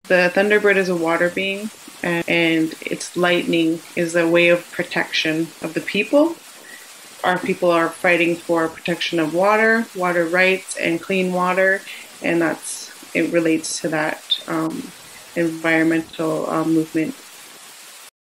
The Thunderbird is a water being, and its lightning is a way of protection of the people. Our people are fighting for protection of water, water rights, and clean water, and it relates to that environmental movement.